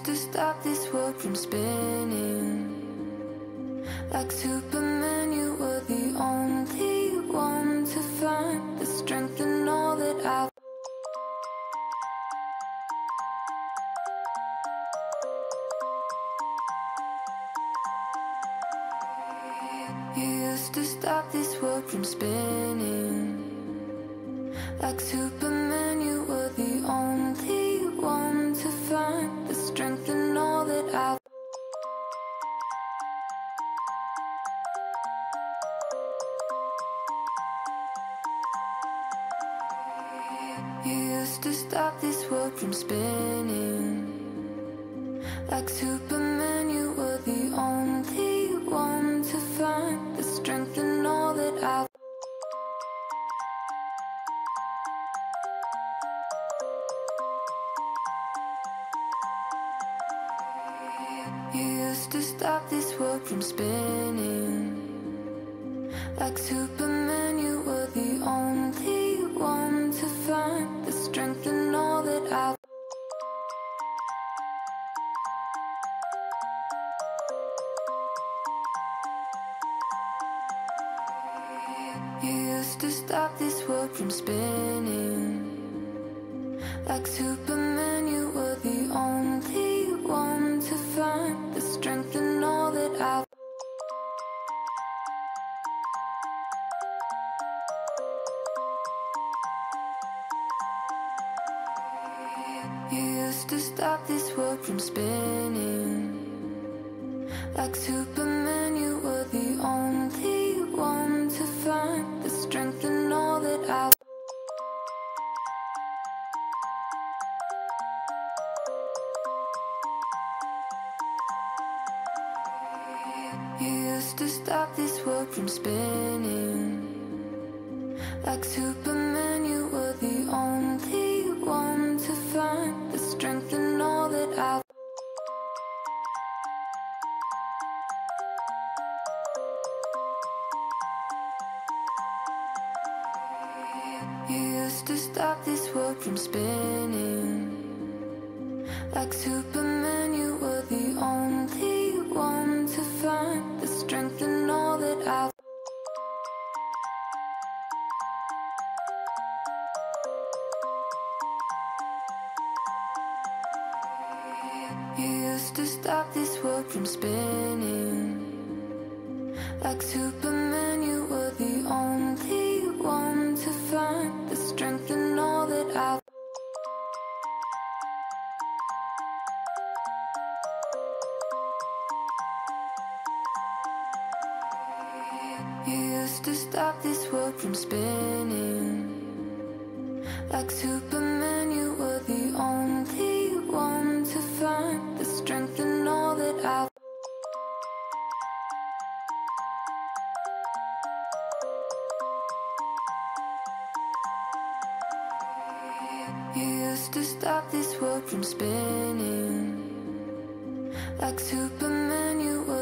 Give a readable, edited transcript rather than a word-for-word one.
used to stop this world from spinning. Like Superman, you were the only one to find the strength in all that I've. You used to stop this world from spinning. Like Superman, you were the only one to find the strength in all that I've. You used to stop this world from spinning. Like Superman, you were the only one to find the strength in all that I've. You used to stop this world from spinning. Like Superman, you were the only one to find the strength in all that I've. You used to stop this world from spinning. Like Superman, you were the only one to find the strength in all that I've. You used to stop this world from spinning. Like Superman, you were the only one to find the strength in all that I've. You used to stop this world from spinning. Like Superman, you were the only one to find the strength in all that I've. You used to stop this world from spinning. Like Superman, you were the only one to find the strength in all that I've. You used to stop this world from spinning. Like Superman, you were the only one to find the strength in all that I've. You used to stop this world from spinning. Like Superman, you were the only one to find the strength in all that I've. You used to stop this world from spinning. Like Superman, you were